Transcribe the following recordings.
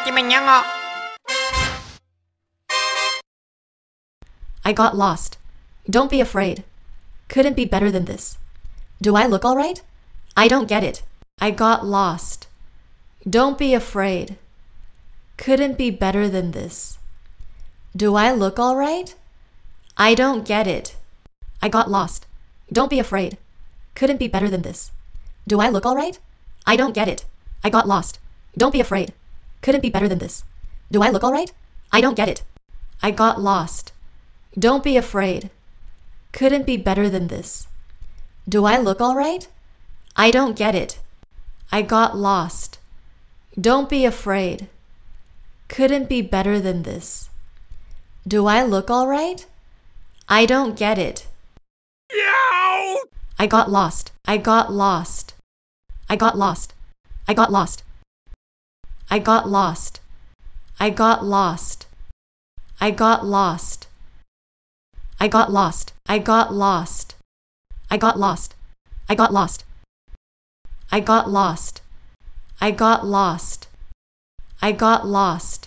I got lost. Don't be afraid. Couldn't be better than this. Do I look all right? I don't get it. I got lost. Don't be afraid. Couldn't be better than this. Do I look all right? I don't get it. I got lost. Don't be afraid. Couldn't be better than this. Do I look all right? I don't get it. I got lost. Don't be afraid. Couldn't be better than this. Do I look all right? I don't get it. I got lost. Don't be afraid. Couldn't be better than this. Do I look all right? I don't get it. I got lost. Don't be afraid. Couldn't be better than this. Do I look all right? I don't get it. Meow! I got lost. I got lost. I got lost. I got lost. I got lost. I got lost. I got lost. I got lost. I got lost. I got lost. I got lost. I got lost. I got lost. I got lost.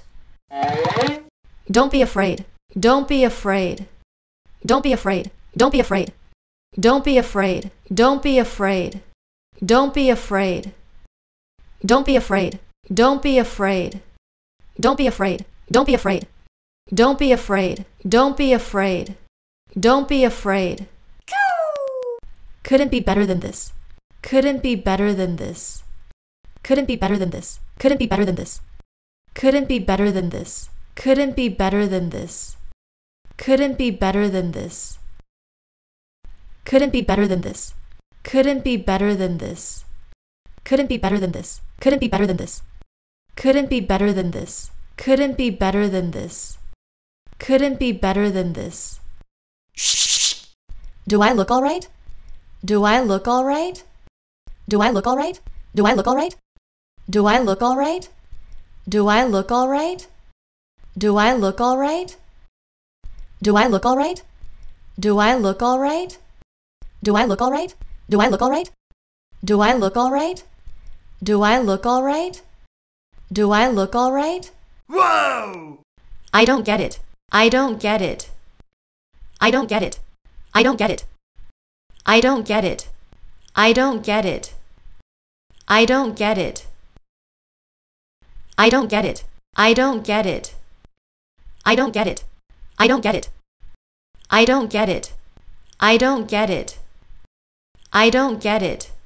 Don't be afraid. Don't be afraid. Don't be afraid. Don't be afraid. Don't be afraid. Don't be afraid. Don't be afraid. Don't be afraid. Don't be afraid. Don't be afraid. Don't be afraid. Don't be afraid. Don't be afraid. Don't be afraid. Couldn't be better than this. Couldn't be better than this. Couldn't be better than this. Couldn't be better than this. Couldn't be better than this. Couldn't be better than this. Couldn't be better than this. Couldn't be better than this. Couldn't be better than this. Couldn't be better than this. Couldn't be better than this. Couldn't be better than this. Couldn't be better than this. Couldn't be better than this. Shh. Do I look all right? Do I look all right? Do I look all right? Do I look all right? Do I look all right? Do I look all right? Do I look all right? Do I look all right? Do I look all right? Do I look all right? Do I look all right? Do I look all right? Do I look all right? Do I look all right? Whoa! I don't get it. I don't get it. I don't get it. I don't get it. I don't get it. I don't get it. I don't get it. I don't get it. I don't get it. I don't get it. I don't get it. I don't get it. I don't get it. I don't get it.